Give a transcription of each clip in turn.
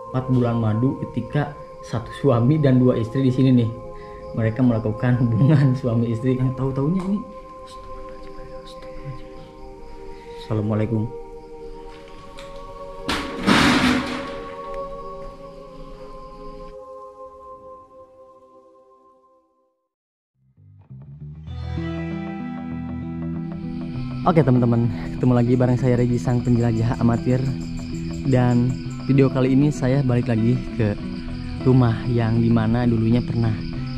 4 bulan madu ketika satu suami dan 2 istri di sini nih. Mereka melakukan hubungan suami istri yang tahu-taunya ini. Assalamualaikum. Oke teman-teman, ketemu lagi bareng saya Regi sang penjelajah amatir. Dan video kali ini saya balik lagi ke rumah yang dimana dulunya pernah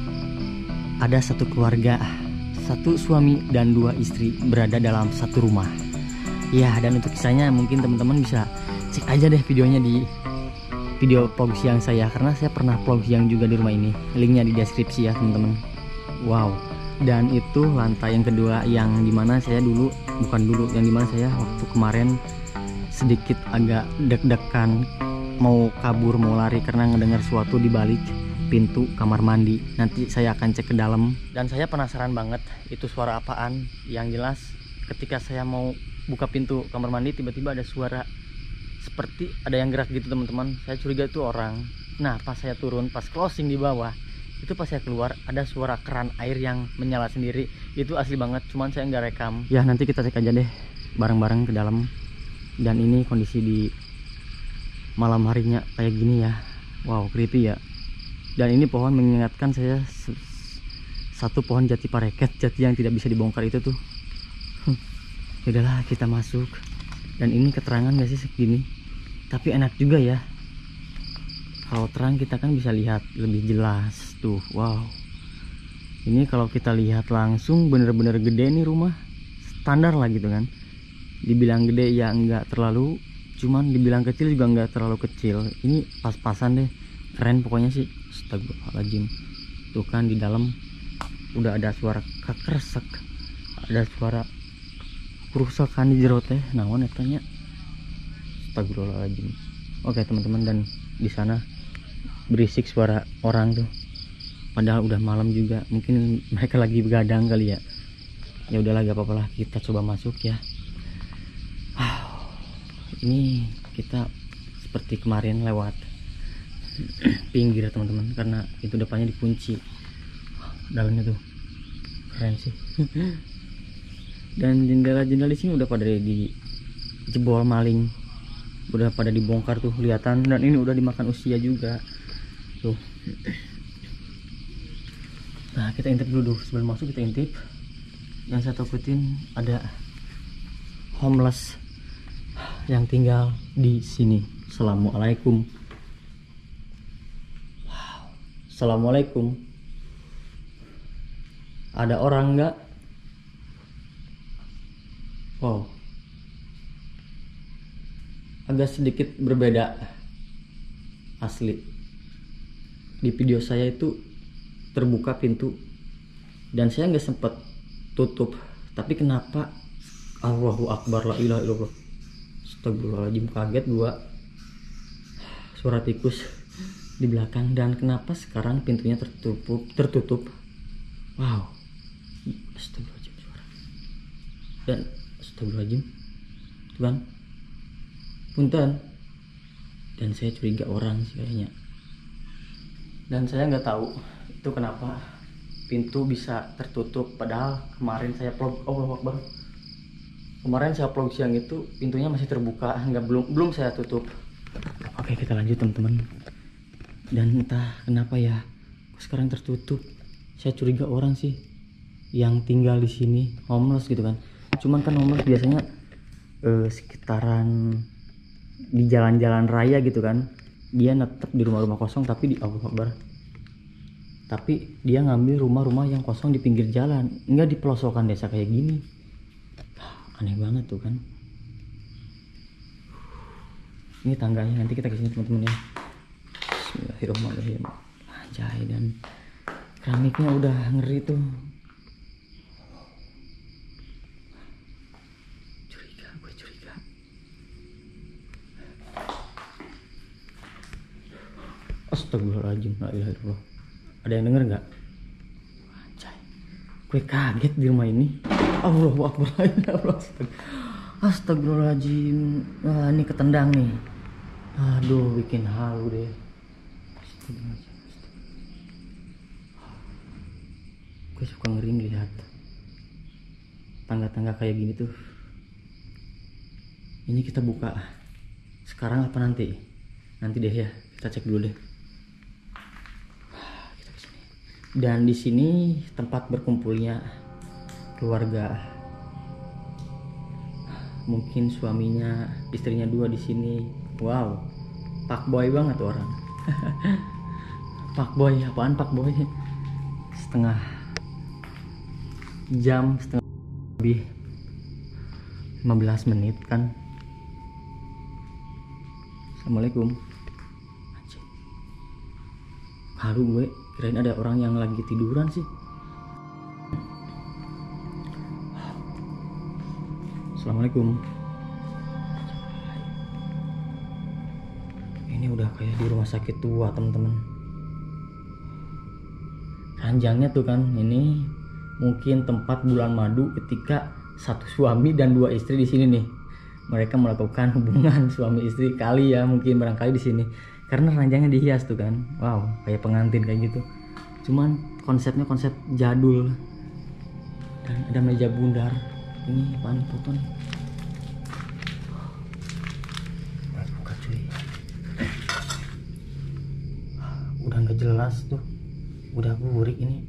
ada satu keluarga, satu suami dan 2 istri berada dalam satu rumah. Ya, dan untuk kisahnya mungkin teman-teman bisa cek aja deh videonya di video vlog siang saya, karena saya pernah vlog siang juga di rumah ini. Linknya di deskripsi ya teman-teman. Wow. Dan itu lantai yang kedua yang dimana saya yang dimana saya waktu kemarin sedikit agak deg-degan mau kabur, mau lari karena ngedengar suatu di balik pintu kamar mandi. Nanti saya akan cek ke dalam dan saya penasaran banget itu suara apaan. Yang jelas ketika saya mau buka pintu kamar mandi tiba-tiba ada suara seperti ada yang gerak gitu teman-teman. Saya curiga itu orang. Nah pas saya turun, pas closing di bawah, itu pas saya keluar ada suara keran air yang menyala sendiri. Itu asli banget, cuman saya nggak rekam. Ya nanti kita cek aja deh bareng-bareng ke dalam. Dan ini kondisi di malam harinya kayak gini ya. Wow, creepy ya. Dan ini pohon mengingatkan saya satu pohon jati pareket, jati yang tidak bisa dibongkar itu tuh. Yaudahlah kita masuk. Dan ini keterangan gak sih segini, tapi enak juga ya. Kalau terang kita kan bisa lihat lebih jelas tuh. Wow, ini kalau kita lihat langsung bener-bener gede nih rumah, standar lah gitu kan. Dibilang gede ya enggak terlalu, cuman dibilang kecil juga enggak terlalu kecil. Ini pas-pasan deh, keren pokoknya sih. Astagfirullahaladzim. Tuh kan di dalam udah ada suara keresek, ada suara kerusakan di jero teh. Naon etanya. Astagfirullahaladzim. Oke teman-teman, dan di sana berisik suara orang tuh, padahal udah malam juga, mungkin mereka lagi begadang kali ya. Ya udahlah gak apa-apa lah, kita coba masuk ya. Ini kita seperti kemarin lewat pinggir teman-teman, karena itu depannya dikunci. Dalamnya tuh keren sih. Dan jendela-jendela di sini udah pada dijebol maling, udah pada dibongkar tuh kelihatan. Dan ini udah dimakan usia juga tuh. Nah kita intip dulu sebelum masuk, kita intip. Yang saya takutin ada homeless yang tinggal di sini. Assalamualaikum. Wow. Assalamualaikum. Ada orang nggak? Wow, agak sedikit berbeda asli. Di video saya itu terbuka pintu dan saya nggak sempet tutup, tapi kenapa Allahu Akbar la ilaha illallah astagfirullahaladzim, kaget gua. Suara tikus di belakang. Dan kenapa sekarang pintunya tertutup. Wow, astagfirullahaladzim suara. Dan astagfirullahaladzim Tuhan, punten. Dan saya curiga orang sih kayaknya. Dan saya nggak tahu itu kenapa pintu bisa tertutup, padahal kemarin saya vlog, Allahu Akbar, kemarin saya vlog siang itu pintunya masih terbuka, belum saya tutup. Oke kita lanjut teman-teman. Dan entah kenapa ya sekarang tertutup. Saya curiga orang sih yang tinggal di sini, homeless gitu kan. Cuman kan homeless biasanya sekitaran di jalan-jalan raya gitu kan, dia netep di rumah-rumah kosong, tapi di Allahu Akbar, tapi dia ngambil rumah-rumah yang kosong di pinggir jalan, enggak di pelosokan desa kayak gini. Aneh banget tuh kan. Ini tangganya, nanti kita kesini teman-teman ya. Bismillahirrahmanirrahim. Anjay, dan keramiknya udah ngeri tuh. Gue curiga. Astagfirullahaladzim, la ilaha illallah. Ada yang denger nggak? Anjay, gue kaget di rumah ini. Allahu Akbar. Astagfirullahaladzim. Wah, ini ketendang nih. Aduh, bikin halu deh. Gue suka ngeri lihat tangga-tangga kayak gini tuh. Ini kita buka sekarang apa nanti? Nanti deh ya, kita cek dulu deh. Kita kesini. Dan di sini tempat berkumpulnya keluarga. Mungkin suaminya, istrinya 2 di sini. Wow, fuckboy banget tuh orang. Fuckboy, apaan fuckboy? Setengah jam, setengah lebih 15 menit kan. Assalamualaikum. Haru gue, kirain ada orang yang lagi tiduran sih. Assalamualaikum. Ini udah kayak di rumah sakit tua teman-teman. Ranjangnya tuh kan, ini mungkin tempat bulan madu ketika satu suami dan 2 istri di sini nih. Mereka melakukan hubungan suami istri kali ya, mungkin barangkali di sini. Karena ranjangnya dihias tuh kan. Wow, kayak pengantin kayak gitu. Cuman konsepnya konsep jadul. Dan ada meja bundar. Ini apaan foto nih? Buka cuy. Udah nggak jelas tuh. Udah burik ini.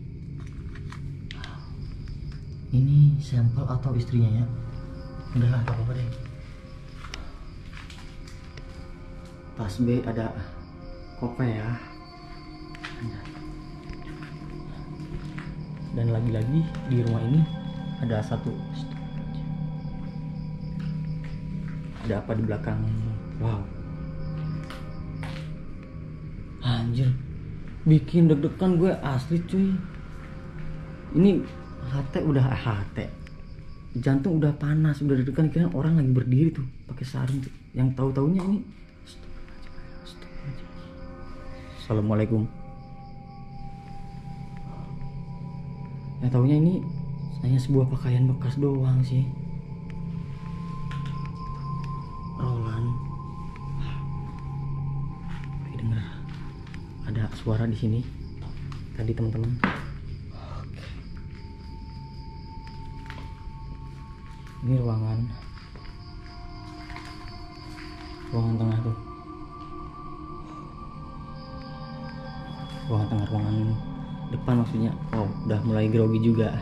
Ini sampel atau istrinya ya? Udahlah, gak apa-apa deh. Tas B ada kope ya. Dan lagi-lagi di rumah ini ada satu. Ada apa di belakang? Wow. Anjir, bikin deg-degan gue asli cuy. Ini jantung udah panas, udah deg-degan, kira orang lagi berdiri tuh pakai sarung tuh. Yang tahu-taunya ini. Assalamualaikum. Yang taunya ini hanya sebuah pakaian bekas doang sih. Roland. Dengar ada suara di sini tadi teman-teman. Ini ruangan tengah tuh, ruangan tengah, ruangan depan maksudnya. Oh, udah mulai grogi juga.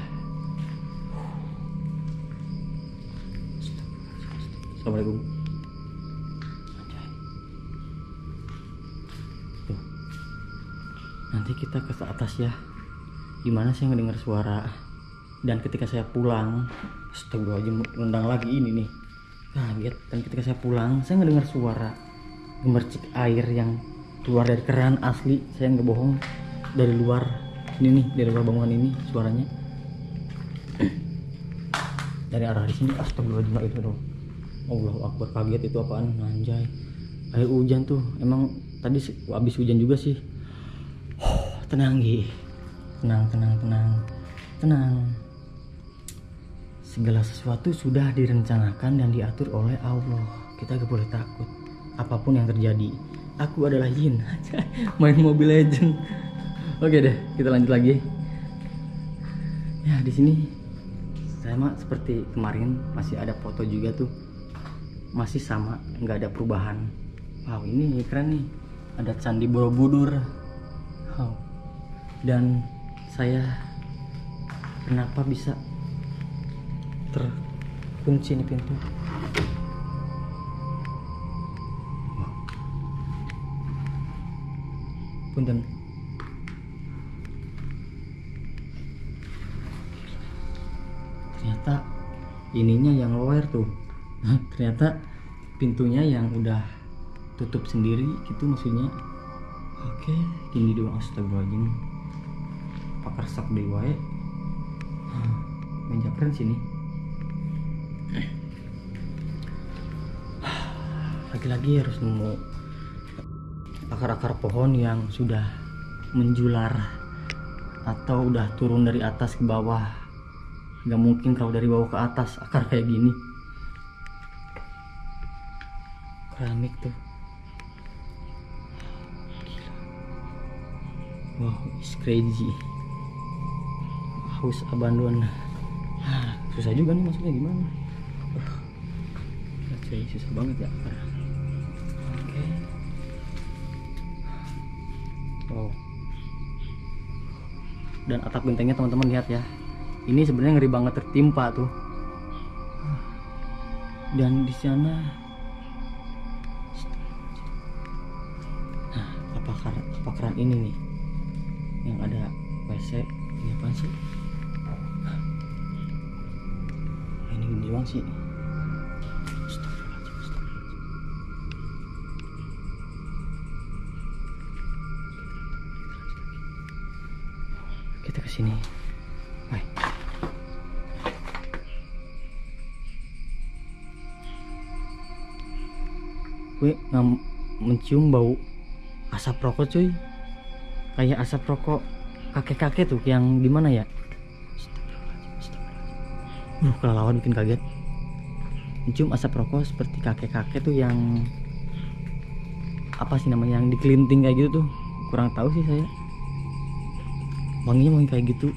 Assalamualaikum. Tuh. Nanti kita ke atas ya. Gimana saya ngedengar suara? Dan ketika saya pulang, astagfirullahaladzim, rendang lagi ini nih, kaget. Dan ketika saya pulang, saya ngedengar suara gemercik air yang keluar dari keran asli. Saya nggak bohong, dari luar ini nih, dari luar bangunan ini suaranya. Dari arah di sini, astagfirullahaladzim, itu dong. Allahu Akbar, kaget. Itu apaan? Anjay, air hujan tuh. Emang tadi habis hujan juga sih. Tenang Gi, tenang. Segala sesuatu sudah direncanakan dan diatur oleh Allah. Kita gak boleh takut apapun yang terjadi. Aku adalah jin. Main Mobile Legend. Oke deh, kita lanjut lagi. Ya, di sini sama seperti kemarin, masih ada foto juga tuh. Masih sama, nggak ada perubahan. Wow, ini keren nih. Ada Candi Borobudur. Wow. Dan saya kenapa bisa terkunci nih pintu? Wow. Punten. Ternyata ininya yang lower tuh. Ternyata pintunya yang udah tutup sendiri gitu maksudnya. Oke, gini doang. Astagfirullahaladzim, pakar sak deh wae. Meja keren sini. Lagi-lagi harus nemu akar-akar pohon yang sudah menjular atau udah turun dari atas ke bawah. Gak mungkin kalau dari bawah ke atas akar kayak gini. Keramik tuh. Wow, it's crazy. House abandon. Susah juga nih masuknya gimana? Cuy, susah banget ya. Oke. Wow. Dan atap gentengnya teman-teman lihat ya. Ini sebenarnya ngeri banget tertimpa tuh. Dan di sana, nah, apa keran ini nih yang ada WC? Ini apaan sih? Ini gini doang sih. Kita kesini. Baik. Gue mencium bau asap rokok cuy, kayak asap rokok kakek-kakek tuh yang gimana ya. Kelelawar bikin kaget. Mencium asap rokok seperti kakek-kakek tuh yang apa sih namanya, yang dikelinting kayak gitu tuh, kurang tahu sih saya. Wanginya kayak gitu.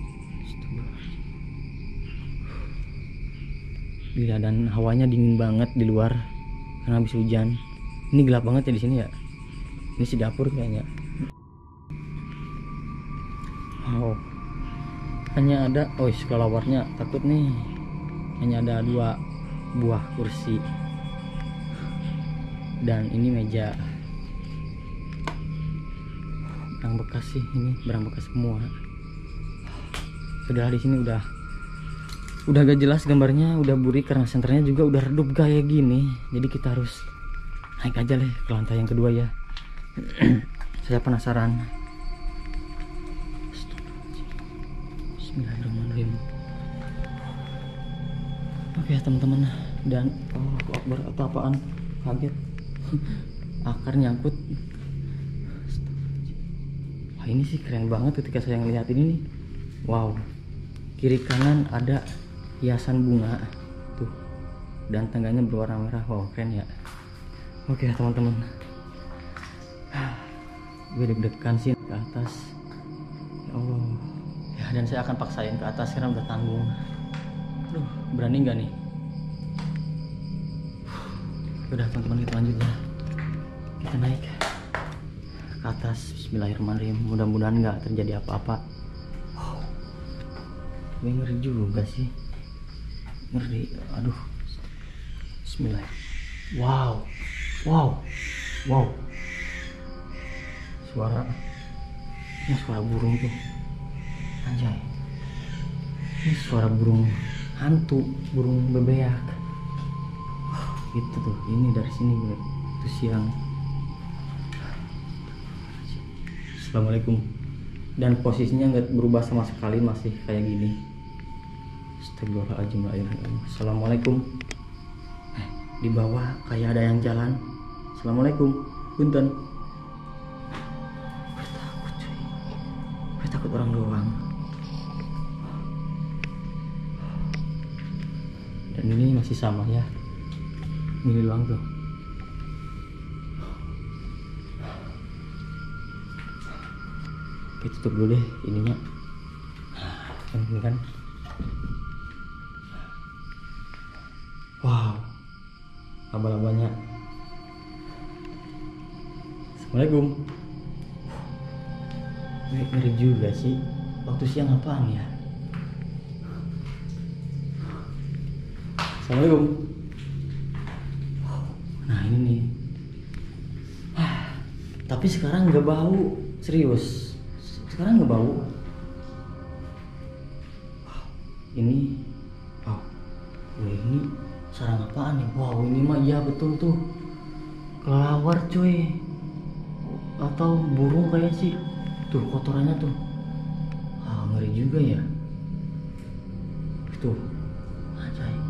Gila, dan hawanya dingin banget di luar karena habis hujan. Ini gelap banget ya di sini ya. Ini si dapur kayaknya. Wow. Hanya ada, kelelawarnya takut nih. Hanya ada 2 buah kursi. Dan ini meja. Barang bekas sih, ini barang bekas semua. Sudah di sini udah gak jelas gambarnya, udah burik karena senternya juga udah redup kayak gini. Jadi kita harus naik aja deh ke lantai yang kedua ya. Saya penasaran. Bismillahirrahmanirrahim. Oke teman-teman, dan Akbar, apaan? Kaget. Akar nyangkut. Wah, ini sih keren banget ketika saya ngelihat ini nih. Wow. Kiri kanan ada hiasan bunga tuh, dan tangganya berwarna merah. Wow, keren ya. Oke teman-teman, gue deg-degan sih ke atas. Ya Allah ya, dan saya akan paksain ke atas karena udah tanggung. Aduh, berani nggak nih? Udah teman-teman, kita lanjut ya. Kita naik ke atas. Bismillahirrahmanirrahim. Mudah-mudahan nggak terjadi apa-apa. Gue ngeri juga sih, ngeri. Aduh, Bismillah. Wow. Ini suara burung tuh, anjay. Ini suara burung hantu, burung bebeak. Gitu tuh, ini dari sini gue tuh siang. Assalamualaikum. Dan posisinya nggak berubah sama sekali, masih kayak gini. Astagfirullahaladzim. Assalamualaikum. Di bawah kayak ada yang jalan. Assalamualaikum. Punten. Gue takut orang doang. Dan ini masih sama ya. Ini doang tuh. Kita tutup dulu deh ininya. Ini kan. Wow. Laba-labanya. Assalamualaikum. Ngeri juga sih. Waktu siang apaan ya? Assalamualaikum. Nah ini nih. Tapi sekarang nggak bau, serius. Sekarang nggak bau. Ini, ini sarang apaan nih? Wow, ini mah iya betul tuh, kelelawar cuy, atau burung kayak sih. Tuh kotorannya tuh. Ngeri juga ya. Tuh, ajaib.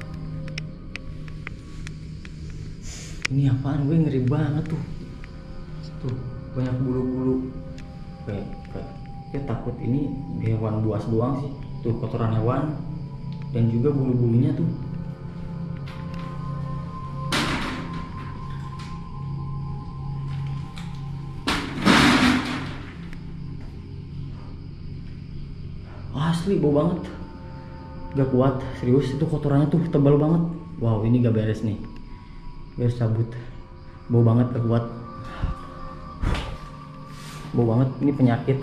Ini apaan? Gue ngeri banget tuh. Tuh banyak bulu-bulu. Kayak takut ini hewan buas doang sih. Tuh kotoran hewan dan juga bulu-bulunya tuh. asli bau banget, gak kuat serius. Itu kotorannya tuh tebal banget. Wow, ini gak beres nih, harus cabut. Bau banget, gak kuat, bau banget. Ini penyakit.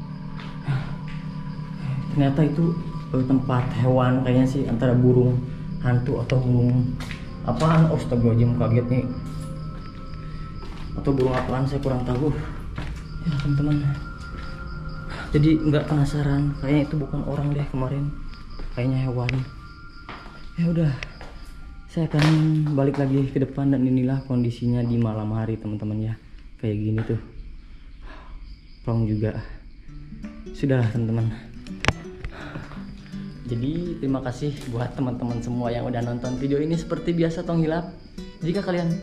Ternyata itu tempat hewan kayaknya sih, antara burung hantu atau burung apaan. Astagfirullahaladzim, kaget nih. Atau burung apaan, saya kurang tahu ya teman-teman. Jadi nggak penasaran, kayaknya itu bukan orang deh kemarin, kayaknya hewan. Ya udah, saya akan balik lagi ke depan. Dan inilah kondisinya di malam hari teman-teman ya, kayak gini tuh. Plong juga. Sudahlah teman-teman. Jadi terima kasih buat teman-teman semua yang udah nonton video ini. Seperti biasa Tong Hilap, jika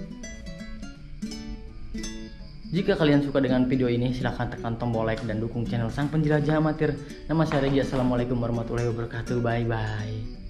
kalian suka dengan video ini, silahkan tekan tombol like dan dukung channel Sang Penjelajah Amatir. Nama saya Regi. Assalamualaikum warahmatullahi wabarakatuh. Bye bye.